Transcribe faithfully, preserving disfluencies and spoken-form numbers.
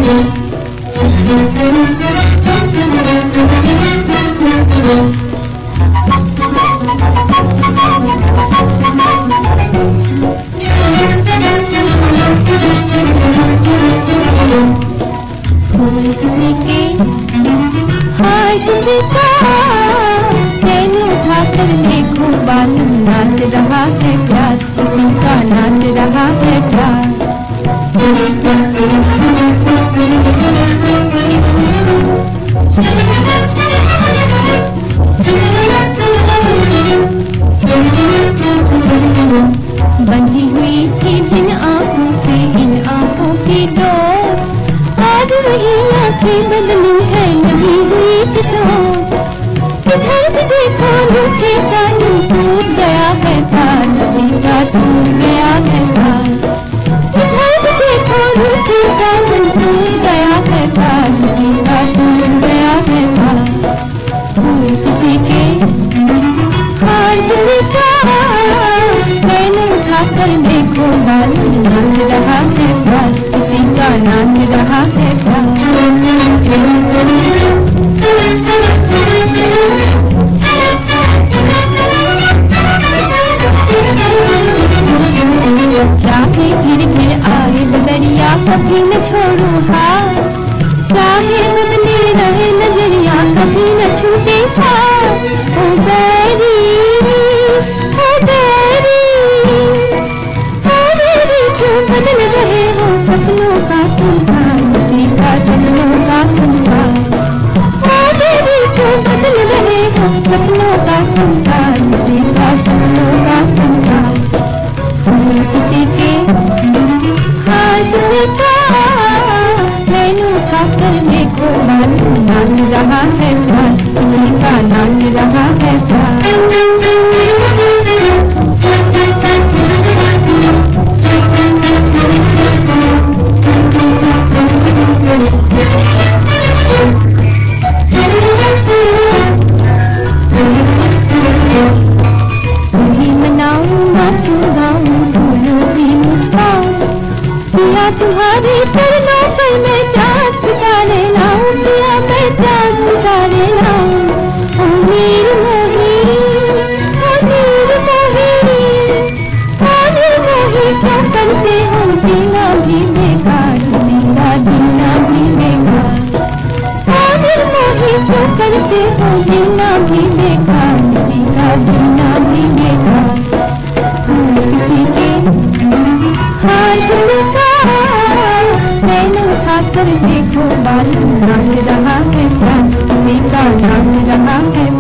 देखो बालम नाच रहा है प्यार, किसी का नाच रहा है प्यार। बंधी हुई थी जिन आँखों से इन आँखों की डोर, आज वही आँखें बदली है लगी हुई किशोर। किधर भी देखो रूठे का टूट गया है तार, नदी का टूट गया है तार। किधर भी देखो रूठे का टूट गया है तार, नदी का टूट गया है तार। फूल किसी के हार दिल का मैंने उठाकर देखो बालम नाच रहा है प्यार, किसी का नाच रहा है प्यार। चाहे घिर घिर आए बदरिया कभी न छोड़ो हाथ, चाहे बदले रहे नजरिया कभी न छूटे साथ। ओ बैरी ओ बैरी ओ बैरी क्यों बदल रहे हो सपनों का संसार, किसी का सपनों का संसार। ओ बैरी क्यों बदल रहे हो सपनों का संसार, किसी का सपनों का संसार। किसी के हाथ का मैंने उठाकर देखो बालम नाच रहा है प्यार, किसी का नाच रहा है प्यार। तुम्हारी चरणों पर मैं चाँद सितारे लाऊं, पिया मैं चाँद सितारे लाऊं। ओ मीर मोही ओ मीर मोही ओ मीर मोही क्यों करते हो जीना भी बेकार, मेरा जीना भी बेकार। ओ मीर मोही क्यों करते हो जीना भी बेकार, मेरा जीना भी बेकार। किसी के हाथ का मैंने उठाकर देखो बालम नाच रहा है प्यार, किसी का नाच रहा है।